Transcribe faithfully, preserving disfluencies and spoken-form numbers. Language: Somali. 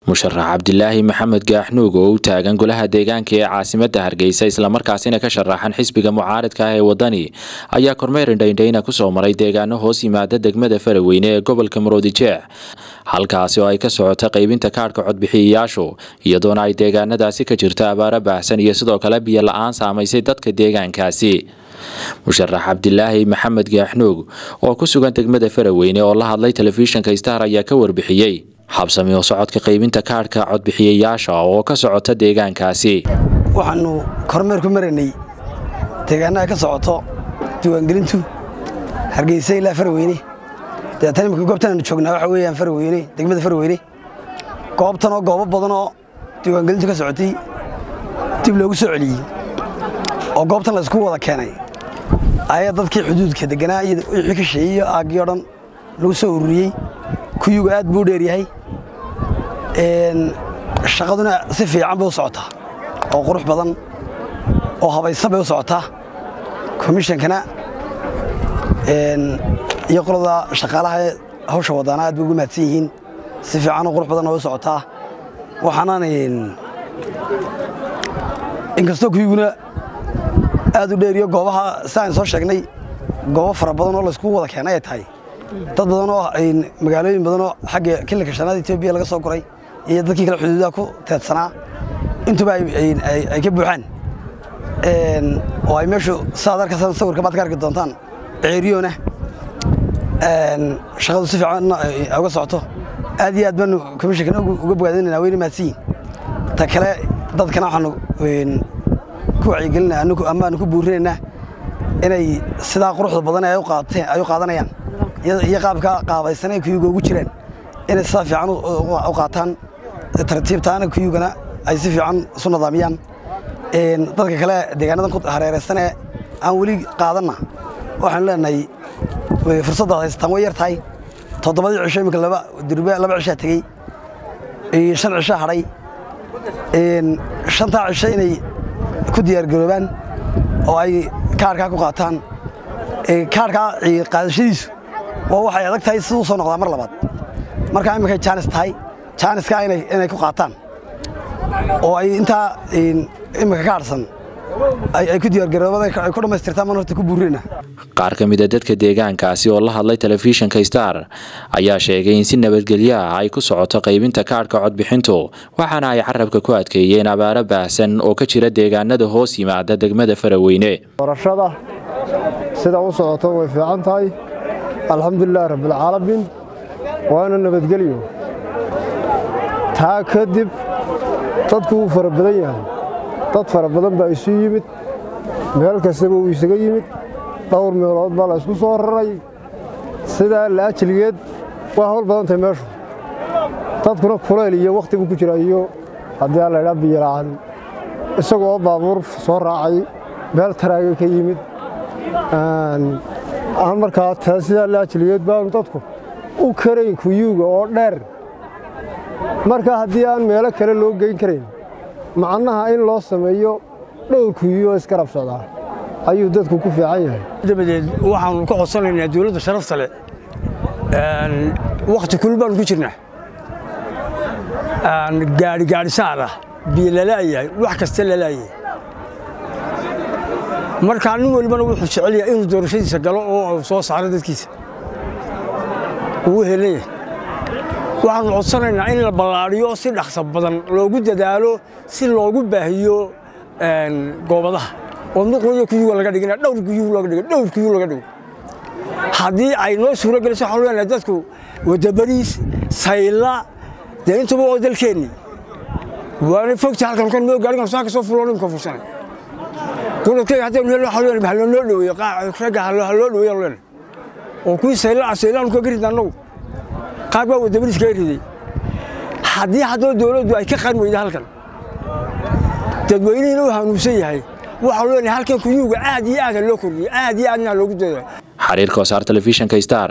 musharax cabdilaahi maxamed gaaxnuug oo u taagan golaha deegaanka ee caasimadda Hargeysa isla markaasina ka sharaxan xisbiga mucaaradka ah ee wadani ayaa kormeer indhaindhayna ku soo maray deegaano hoos yimaada degmada Faraweyne ee gobolka Maroodijeex halkaas oo ay ka socoto qaybinta kaarka codbixiyayaashu iyadoona ay deegaanadaasi ka jirto abaara baahsan iyo sidoo kale biyo la'aan saameysay dadka deegaankaasi musharax cabdilaahi maxamed gaaxnuug oo ku sugan degmada Faraweyne oo la hadlay telefishinka Star ayaa ka warbixiyay habsami oo socodka qaybinta kaarka codbixiyayaasha oo ka socota deegaankaasi waxaanu kormeer ku marinay deegaanada ka socoto diiwaangelintu Hargeysa ilaa Faraweyne deetaan imika goobtan joognaa waxa weeyaan Faraweyne degmada Faraweyne goobtan oo goobo badan oo diiwaangelintu ka socotay dib loogu soo celiyay oo goobtan la isku wada keenay ayaa dadkii xuduudka deganaa iyo wixii ka sheeyay aagii oo dhan lagu soo ururiyay kuyuga aad buu dheer yahay een shaqaduna si fiican buu socotaa oo qurux badan oo habaysan buu socotaa commissionkana een iyo qolada shaqaalaha hawsha wadana aad buu gumaadsan yihiin si fiican oo qurux badan oo socotaa waxaan inkastoo kuyuguna aad u dheer iyo goobaha saan soo sheegnay goobo fara badan oo la isku wada keenay tahay dad badan oo ay magaalooyin badan oo xagga kilka shanaad Itoobiya laga soo koray iyo dadkii kala xuduudaha ku teedsanaa intuba ay ay ka buuxaan een oo ay meeshu saadar ka sawirka baad ka arki doontaan ceeriyoona een shaqadu si fiican uga socoto aad iyo aad baan commissionkana uga bogaadinayna weyna maasiin ta kale dadkana waxaan een ku wacyigelinaa anagu ama anagu buurinayna inay sida quruxda badan ay u qaateen ay u qaadanayaan iyo qaabka qaabaysanay kuyuga ugu jireen inay si fiican u qaataan tartiibtaana kuyugana ay si fiican isu nidaamiyaan een dadka kale deegaanadan ku hareeraysan ee aan wali qaadana waxaan leenahay fursad haystaan way yartahay toddobadii cisho imika laba dirbe laba cisho tagay ee shan cisho haray een shanta cisho inay ku diyaar garoobaan oo ay kaarka ku qaataan ee kaarka qaadashadiisu waa waxay adag tahay sidoo soo noqdaa mar labaad marka imika chance tahay chance ka inay inay ku qaataan oo ay inta imika ka arsan ay ay ku diyaar garoobada ay ku dhameystirtaan marta ku buurina qaar ka mid ah dadka deegaankaasi oo la hadlay telefishinka Star ayaa sheegay in si nabadgelyo ah ay ku socoto qaybinta kaarka codbixintu waxaana ay carabka ku adkeeyeen abaara baahsan oo ka jira deegaanada hoos yimaada degmada Faraweyne doorashada sida uu socoto way fiican tahay alxamdulillaah rabbil caalamiin waana nabadgelyo taa kadib dadku fara badan yahay dad fara badan baa isu yimid meel kasta uu isaga yimid dhowr meelood baa la isku soo raray sida la ajligeed waa hawl badan tahay meeshu dadkuna kuleel iyo waqti ku jira iyo haddii la ilaa biyiraan isagoo baabuur soo raacay meel taraaga ka yimid aan aan markaa taasida la ajligeed baan dadku u karay kuyuga oo dheer marka haddii aan meel kale loo geyn karin macnaha in loo sameeyo dhowr kuyuga iska rabsada ayuu dadku ku fiican yahay dabadeed waxaan ku codsanaynaa dawladda sharafta leh een waqti kulul baan ku jirnaa aan gaari gaari saara biyo la leeyahay wax kasta la leeyahay marka nin walba wuxuu jecel yahay inuu doorashadiisa galo oo soo saaro dadkiisa uu helay waxaan codsanaynaa in la ballaariyo si dhaxso badan loogu dadaalo si loogu baahiyo een goobadaha oo nuqoyo kuyuga laga dhigina dhowr kuyuga laga dhigo dhowr kuyuga laga dhigo hadii ay noo suura geliso xawlana dadku wada bariis sayla deyntuba oo dalkeeni waana fogta halkan kan loo gaarigan saaka soo fuloolin ka fursan qolkay hadii loo xawlana baa loo dhaweeyo qaaca raga loo dhaweeyo leen oo ku sayla saylaan ku garidan lagu qaar baa wada bariis ka riday hadii hadoo dawladdu ay ka qan weydo halkan dadweynuhu hanuusan yahay waxa loo leeyahay halkan kuyuga aad iyo aad loo kordhiyay aad iyo aadna loogu dadaalo xariirka Star telefishinka Star